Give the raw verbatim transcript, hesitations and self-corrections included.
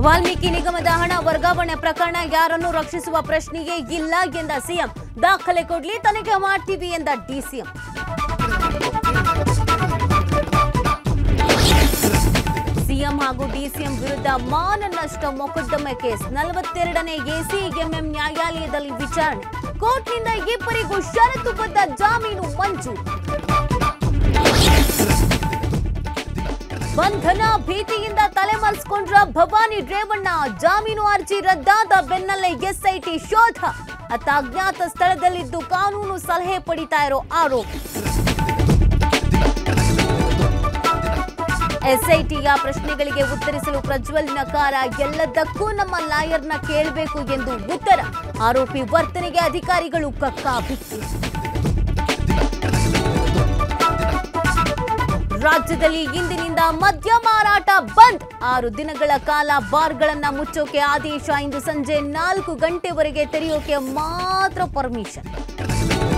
ವಾಲ್ಮೀಕಿ ನಿಗಮದ ಹಣ ವರ್ಗಾವಣೆ ಪ್ರಕರಣ ಯಾರನ್ನು ರಕ್ಷಿಸುವ ಪ್ರಶ್ನೆಯೇ ಇಲ್ಲ ಎಂದ ಸಿಎಂ. ದಾಖಲೆ ಕೊಡ್ಲಿ, ತನಿಖೆ ಮಾಡ್ತೀವಿ ಎಂದ ಡಿಸಿಎಂ. ಸಿಎಂ ಹಾಗೂ ಡಿಸಿಎಂ ವಿರುದ್ಧ ಮಾನನಷ್ಟ ಮೊಕದ್ದಮೆ ಕೇಸ್. ನಲವತ್ತೆರಡನೇ ಎಸಿಎಂಎಂ ನ್ಯಾಯಾಲಯದಲ್ಲಿ ವಿಚಾರಣೆ. ಕೋರ್ಟ್ನಿಂದ ಇಬ್ಬರಿಗೂ ಷರತ್ತುಬದ್ಧ ಜಾಮೀನು ಮಂಜೂರು. ಬಂಧನ ಭೀತಿಯಿಂದ ತಲೆಮರೆಸಿಕೊಂಡ್ರ ಭವಾನಿ ರೇವಣ್ಣ. ಜಾಮೀನು ಅರ್ಜಿ ರದ್ದಾದ ಬೆನ್ನಲ್ಲೇ ಎಸ್ಐಟಿ ಶೋಧ. ಅತ್ತ ಅಜ್ಞಾತ ಸ್ಥಳದಲ್ಲಿದ್ದು ಕಾನೂನು ಸಲಹೆ ಪಡಿತಾ ಇರೋ ಆರೋಪಿ. ಎಸ್ಐಟಿಯ ಪ್ರಶ್ನೆಗಳಿಗೆ ಉತ್ತರಿಸಲು ಪ್ರಜ್ವಲ್ ನಕಾರ. ಎಲ್ಲದಕ್ಕೂ ನಮ್ಮ ಲಾಯರ್ನ ಕೇಳಬೇಕು ಎಂದು ಉತ್ತರ. ಆರೋಪಿ ವರ್ತನೆಗೆ ಅಧಿಕಾರಿಗಳು ಕಕ್ಕಾಬಿಕ್ಕಿ. ರಾಜ್ಯದಲ್ಲಿ ಇಂದಿನಿಂದ ಮದ್ಯ ಮಾರಾಟ ಬಂದ್. ಆರು ದಿನಗಳ ಕಾಲ ಬಾರ್ಗಳನ್ನ ಮುಚ್ಚೋಕೆ ಆದೇಶ. ಇಂದು ಸಂಜೆ ನಾಲ್ಕು ಗಂಟೆವರೆಗೆ ತೆರೆಯೋಕೆ ಮಾತ್ರ ಪರ್ಮಿಷನ್.